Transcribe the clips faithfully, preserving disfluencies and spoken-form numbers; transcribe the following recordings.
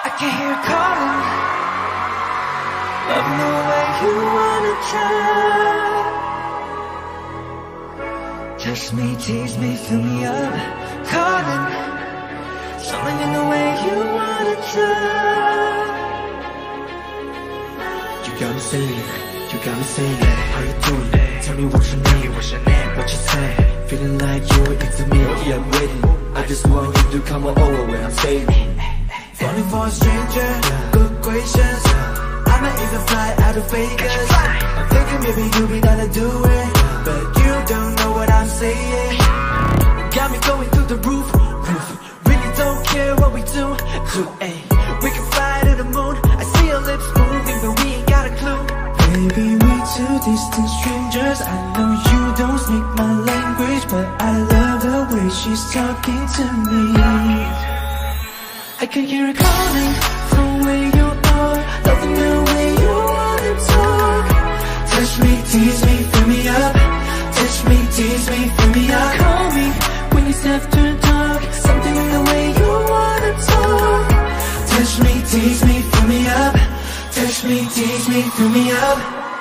I can hear it calling. Loving the way you wanna try. Touch me, tease me, fill me up. Calling. Something in the way you wanna try. You got me saying, you got me saying, how you doing? Tell me what's your name, what's your name, what you say? Feeling like you're into me, yeah, I'm waiting. I just want you to come over when I'm staying. Falling for a stranger, good gracious. I might even fly out of Vegas. I'm thinking maybe you be down to do it, but you don't know what I'm saying. Got me going through the roof, roof. Really don't care what we do, do, ayy. We can fly to the moon. I see your lips moving, but we ain't got a clue. Baby, we two distant strangers. I know you don't speak my language, but I love the way she's talking to me. I can hear it calling from where you are, loving the way you wanna talk. Touch me, tease me, fill me up. Touch me, tease me, fill me up. Call me when it's after dark. Something in the way you wanna talk. Touch me, tease me, fill me up. Touch me, tease me, fill me up.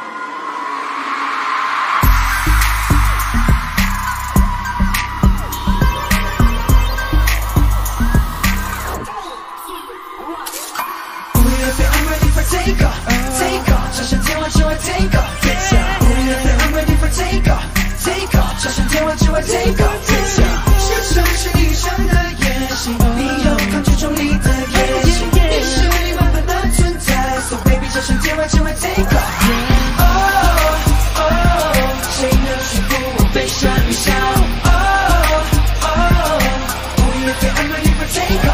Take off, take off， 就像天外之外 take off， 飞翔。五月飞 I'm ready for take off， take off， 就像天外之外 take off， 飞翔。是城市地上的演习，你有抗拒重力的野心，你是一万分的存在 ，So baby， 就像天外之外 take off。哦哦，谁能驯服我悲伤微笑？哦哦，五月飞 I'm ready for take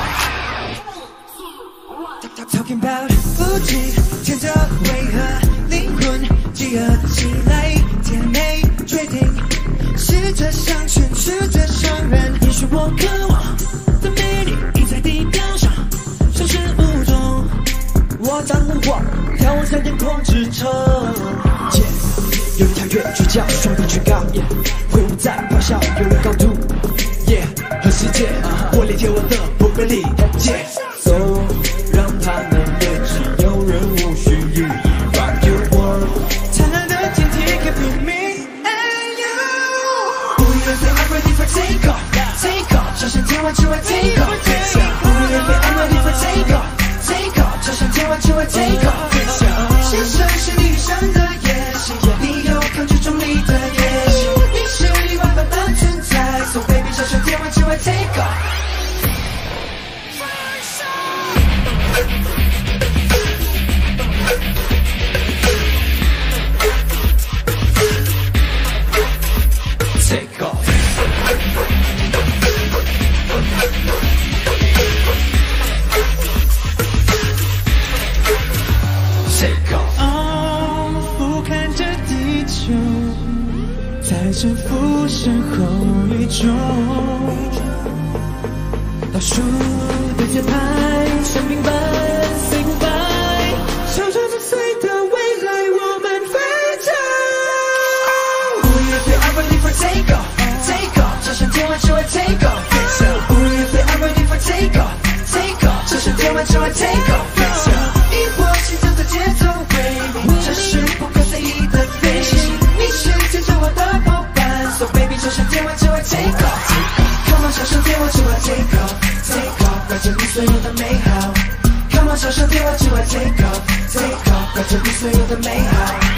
off。Talking about 不羁，牵着为何灵魂集合起来，甜美决定，试着想诠释着伤人，也许我渴望的美丽已在地表上消失无踪。我当了我，眺望三天空之城。Yeah, 有一条越聚焦，双臂举高， yeah, 挥舞在咆哮，有人高度 ，Yeah， 和世界我连接我的不分离 ，Yeah， So。让他们也只有人无需予以 Rock your world， 灿烂的天体 can be me and you。 五月飞 I'm ready for take off， take off， 就像天外之外 take off， 飞翔。五月飞 I'm ready for take off， take off， 就像天外之外 take off， 飞翔。是城市地上的野心，你有抗拒重力的野心，你是一万分的存在 ，So baby， 就像天外之外 take off。Take off. Take off. 哦，俯瞰着地球，在这浮身后宇宙，倒数的节拍，生命般 say goodbye， 朝着粉碎的未来，我们飞翔。五月飞 I'm ready for take off。Take off， 就像天外之外 take off， 飞翔。五月飞 I'm ready for take off，take off， 就像天外之外 take off， 飞翔。以我心跳的节奏为名，这是不可思议的飞行，你是牵着我的伙伴 ，So baby， 就像天外之外 take off，Come on， 就像天外之外 take off，take off， 带着你所有的美好 ，Come on， 就像天外之外 take off，take off， 带着你所有的美好。